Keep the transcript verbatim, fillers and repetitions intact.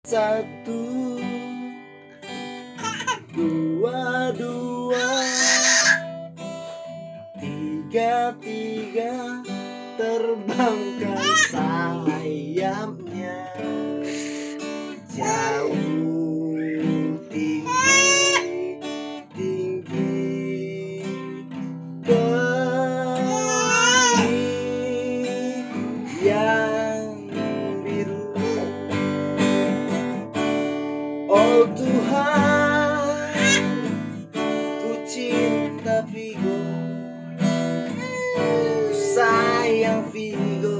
Satu, dua, dua, tiga, tiga, terbangkan sayapnya jauh, tinggi, tinggi ke langit yang biru. Oh Tuhan, ku cinta Vigo, ku sayang Vigo.